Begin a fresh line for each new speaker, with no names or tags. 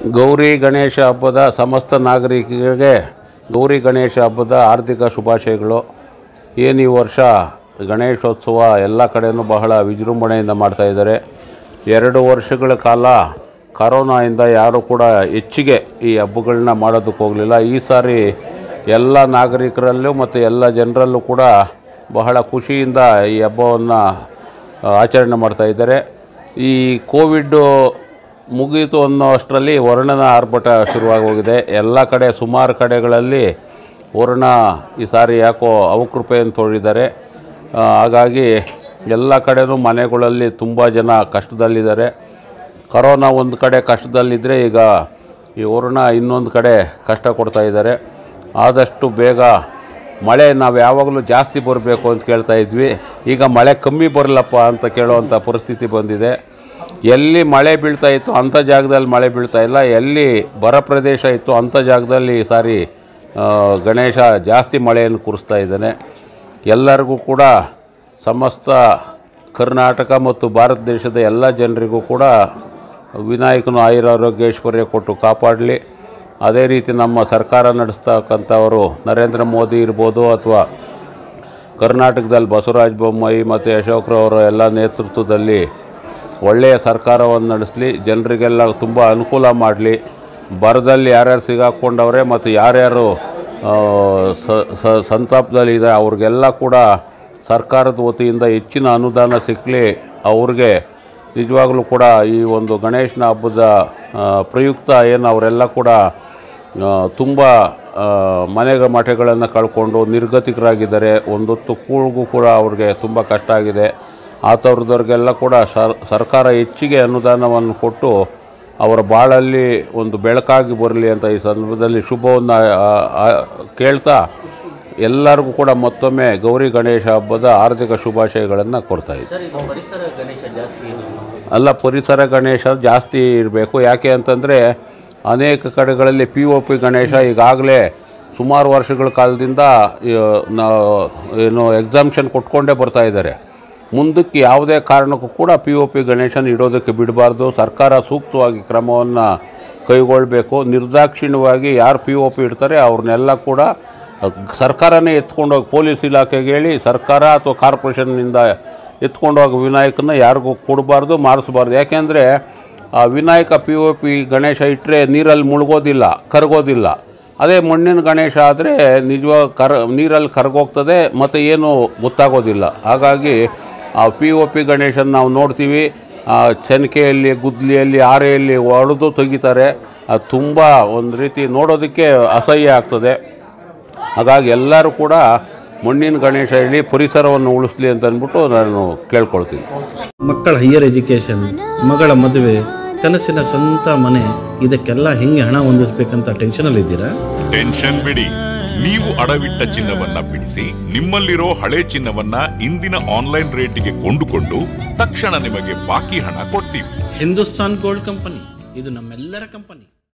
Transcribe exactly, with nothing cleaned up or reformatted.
ಗೌರಿ ಗಣೇಶ ಹಬ್ಬದ ಸಮಸ್ತ ನಾಗರಿಕರಿಗೆ ಗೌರಿ ಗಣೇಶ ಹಬ್ಬದ ಆರ್ಥಿಕ ಶುಭಾಶಯಗಳು. ಏನು ಈ ವರ್ಷ ಗಣೇಶೋತ್ಸವ ಎಲ್ಲ ಕಡೆಯೂ ಬಹಳ ವಿಜೃಂಭಣೆಯಿಂದ ಮಾಡ್ತಾಯಿದ್ದಾರೆ. ಎರಡು ವರ್ಷಗಳ ಕಾಲ ಕರೋನಾಯಿಂದ ಯಾರೂ ಕೂಡ ಹೆಚ್ಚಿಗೆ ಈ ಹಬ್ಬಗಳನ್ನ ಮಾಡೋದಕ್ಕೆ ಹೋಗಲಿಲ್ಲ. ಈ ಸಾರಿ ಎಲ್ಲ ನಾಗರಿಕರಲ್ಲೂ ಮತ್ತು ಎಲ್ಲ ಜನರಲ್ಲೂ ಕೂಡ ಬಹಳ ಖುಷಿಯಿಂದ ಈ ಹಬ್ಬವನ್ನು ಆಚರಣೆ ಮಾಡ್ತಾಯಿದ್ದಾರೆ. ಈ ಕೋವಿಡ್ಡು ಮುಗೀತು ಅನ್ನೋ ಅಷ್ಟರಲ್ಲಿ ವರ್ಣನ ಆರ್ಭಟ ಶುರುವಾಗಿ ಹೋಗಿದೆ. ಎಲ್ಲ ಕಡೆ ಸುಮಾರು ಕಡೆಗಳಲ್ಲಿ ವರ್ಣ ಈ ಸಾರಿ ಯಾಕೋ ಅವಕೃಪೆಯನ್ನು ತೋರಿದ್ದಾರೆ. ಹಾಗಾಗಿ ಎಲ್ಲ ಕಡೆಯೂ ಮನೆಗಳಲ್ಲಿ ತುಂಬ ಜನ ಕಷ್ಟದಲ್ಲಿದ್ದಾರೆ. ಕರೋನಾ ಒಂದು ಕಡೆ ಕಷ್ಟದಲ್ಲಿದ್ದರೆ ಈಗ ಈ ವರ್ಣ ಇನ್ನೊಂದು ಕಡೆ ಕಷ್ಟ ಕೊಡ್ತಾಯಿದ್ದಾರೆ. ಆದಷ್ಟು ಬೇಗ ಮಳೆ ನಾವು ಯಾವಾಗಲೂ ಜಾಸ್ತಿ ಬರಬೇಕು ಅಂತ ಕೇಳ್ತಾ ಇದ್ವಿ. ಈಗ ಮಳೆ ಕಮ್ಮಿ ಬರಲಪ್ಪ ಅಂತ ಕೇಳೋವಂಥ ಪರಿಸ್ಥಿತಿ ಬಂದಿದೆ. ಎಲ್ಲಿ ಮಳೆ ಬೀಳ್ತಾ ಇತ್ತು ಅಂಥ ಜಾಗದಲ್ಲಿ ಮಳೆ ಬೀಳ್ತಾ ಇಲ್ಲ. ಎಲ್ಲಿ ಬರ ಪ್ರದೇಶ ಇತ್ತು ಅಂಥ ಜಾಗದಲ್ಲಿ ಈ ಸಾರಿ ಗಣೇಶ ಜಾಸ್ತಿ ಮಳೆಯನ್ನು ಕುರಿಸ್ತಾ ಇದ್ದಾನೆ. ಎಲ್ಲರಿಗೂ ಕೂಡ ಸಮಸ್ತ ಕರ್ನಾಟಕ ಮತ್ತು ಭಾರತ ದೇಶದ ಎಲ್ಲ ಜನರಿಗೂ ಕೂಡ ವಿನಾಯಕನು ಆಯುರಾರೋಗ್ಯ ಐಶ್ವರ್ಯ ಕೊಟ್ಟು ಕಾಪಾಡಲಿ. ಅದೇ ರೀತಿ ನಮ್ಮ ಸರ್ಕಾರ ನಡೆಸ್ತಕ್ಕಂಥವರು ನರೇಂದ್ರ ಮೋದಿ ಇರ್ಬೋದು ಅಥವಾ ಕರ್ನಾಟಕದಲ್ಲಿ ಬಸವರಾಜ ಬೊಮ್ಮಾಯಿ ಮತ್ತು ಅಶೋಕ್ರವರ ಎಲ್ಲ ನೇತೃತ್ವದಲ್ಲಿ ಒಳ್ಳೆಯ ಸರ್ಕಾರವನ್ನು ನಡೆಸಲಿ. ಜನರಿಗೆಲ್ಲ ತುಂಬ ಅನುಕೂಲ ಮಾಡಲಿ. ಬರದಲ್ಲಿ ಯಾರ್ಯಾರು ಸಿಗಾಕ್ಕೊಂಡವ್ರೆ ಮತ್ತು ಯಾರ್ಯಾರು ಸಂತಾಪದಲ್ಲಿದೆ ಅವ್ರಿಗೆಲ್ಲ ಕೂಡ ಸರ್ಕಾರದ ವತಿಯಿಂದ ಹೆಚ್ಚಿನ ಅನುದಾನ ಸಿಕ್ಕಲಿ. ಅವ್ರಿಗೆ ನಿಜವಾಗಲೂ ಕೂಡ ಈ ಒಂದು ಗಣೇಶನ ಹಬ್ಬದ ಪ್ರಯುಕ್ತ ಏನು ಅವರೆಲ್ಲ ಕೂಡ ತುಂಬ ಮನೆಗೆ ಮಠಗಳನ್ನು ಕಳ್ಕೊಂಡು ನಿರ್ಗತಿಕರಾಗಿದ್ದಾರೆ. ಒಂದೊತ್ತು ಕೂಳಿಗೂ ಕೂಡ ಅವ್ರಿಗೆ ತುಂಬ ಕಷ್ಟ ಆಗಿದೆ. ಆ ಥರದವ್ರಿಗೆಲ್ಲ ಕೂಡ ಸರ್ಕಾರ ಹೆಚ್ಚಿಗೆ ಅನುದಾನವನ್ನು ಕೊಟ್ಟು ಅವರ ಬಾಳಲ್ಲಿ ಒಂದು ಬೆಳಕಾಗಿ ಬರಲಿ ಅಂತ ಈ ಸಂದರ್ಭದಲ್ಲಿ ಶುಭವನ್ನು ಕೇಳ್ತಾ ಎಲ್ಲರಿಗೂ ಕೂಡ ಮತ್ತೊಮ್ಮೆ ಗೌರಿ ಗಣೇಶ ಹಬ್ಬದ ಆರ್ಥಿಕ ಶುಭಾಶಯಗಳನ್ನು ಕೊಡ್ತಾಯಿದ್ದೆ. ಅಲ್ಲ, ಪರಿಸರ ಗಣೇಶ ಜಾಸ್ತಿ ಇರಬೇಕು. ಯಾಕೆ ಅಂತಂದರೆ ಅನೇಕ ಕಡೆಗಳಲ್ಲಿ ಪಿ ಒ ಪಿ ಗಣೇಶ ಈಗಾಗಲೇ ಸುಮಾರು ವರ್ಷಗಳ ಕಾಲದಿಂದ ಏನು ಎಕ್ಸಾಮ್ಷನ್ ಕೊಟ್ಕೊಂಡೇ ಬರ್ತಾಯಿದ್ದಾರೆ. ಮುಂದಕ್ಕೆ ಯಾವುದೇ ಕಾರಣಕ್ಕೂ ಕೂಡ ಪಿ ಒ ಪಿ ಗಣೇಶನ ಇಡೋದಕ್ಕೆ ಬಿಡಬಾರ್ದು. ಸರ್ಕಾರ ಸೂಕ್ತವಾಗಿ ಕ್ರಮವನ್ನು ಕೈಗೊಳ್ಳಬೇಕು. ನಿರ್ದಾಕ್ಷಿಣ್ಯವಾಗಿ ಯಾರು ಪಿ ಒ ಪಿ ಇಡ್ತಾರೆ ಅವ್ರನ್ನೆಲ್ಲ ಕೂಡ ಸರ್ಕಾರನೇ ಎತ್ಕೊಂಡೋಗಿ ಪೊಲೀಸ್ ಇಲಾಖೆಗೆ ಹೇಳಿ ಸರ್ಕಾರ ಅಥವಾ ಕಾರ್ಪೊರೇಷನ್ನಿಂದ ಎತ್ಕೊಂಡೋಗಿ ವಿನಾಯಕನ ಯಾರಿಗೂ ಕೊಡಬಾರ್ದು, ಮಾಡಿಸ್ಬಾರ್ದು. ಯಾಕೆಂದರೆ ಆ Vinayaka P O P Ganesha ಇಟ್ಟರೆ ನೀರಲ್ಲಿ ಮುಳುಗೋದಿಲ್ಲ, ಕರಗೋದಿಲ್ಲ. ಅದೇ ಮಣ್ಣಿನ ಗಣೇಶ ಆದರೆ ನಿಜವಾಗ ಕರ ನೀರಲ್ಲಿ ಕರಗೋಗ್ತದೆ ಮತ್ತು ಏನೂ ಗೊತ್ತಾಗೋದಿಲ್ಲ. ಹಾಗಾಗಿ ಆ ಪಿ ಒ ಪಿ ಗಣೇಶನ ನಾವು ನೋಡ್ತೀವಿ ಚೆನಕೆಯಲ್ಲಿ, ಗುದ್ದಲಿಯಲ್ಲಿ, ಆರೆಯಲ್ಲಿ ಹೊಡೆದು ತೆಗಿತಾರೆ. ಅದು ತುಂಬ ಒಂದು ರೀತಿ ನೋಡೋದಕ್ಕೆ ಅಸಹ್ಯ ಆಗ್ತದೆ. ಹಾಗಾಗಿ ಎಲ್ಲರೂ ಕೂಡ ಮಣ್ಣಿನ ಗಣೇಶ ಹೇಳಿ ಪರಿಸರವನ್ನು ಉಳಿಸ್ಲಿ ಅಂತ ಅಂದ್ಬಿಟ್ಟು ನಾನು ಕೇಳ್ಕೊಳ್ತೀನಿ.
ಮಕ್ಕಳ ಹೈಯರ್ ಎಜುಕೇಷನ್, ಮಗಳ ಮದುವೆ, ಕನಸಿನ ಸ್ವಂತ ಮನೆ, ಇದಕ್ಕೆಲ್ಲ ಹೆಂಗೆ ಹಣ ಹೊಂದಿಸ್ಬೇಕಂತ ಟೆನ್ಷನಲ್ಲಿ ಇದ್ದೀರಾ?
ಟೆನ್ಷನ್ ಬಿಡಿ. ನೀವು ಅಡವಿಟ್ಟ ಚಿನ್ನವನ್ನ ಬಿಡಿಸಿ ನಿಮ್ಮಲ್ಲಿರೋ ಹಳೆ ಚಿನ್ನವನ್ನ ಇಂದಿನ ಆನ್ಲೈನ್ ರೇಟಿಗೆ ಕೊಂಡುಕೊಂಡು ತಕ್ಷಣ ನಿಮಗೆ ಬಾಕಿ ಹಣ ಕೊಡ್ತೀವಿ.
ಹಿಂದೂಸ್ತಾನ್ ಗೋಲ್ಡ್ ಕಂಪನಿ, ಇದು ನಮ್ಮೆಲ್ಲರ ಕಂಪನಿ.